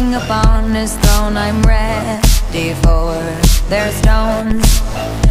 king upon his throne, I'm ready for their stones.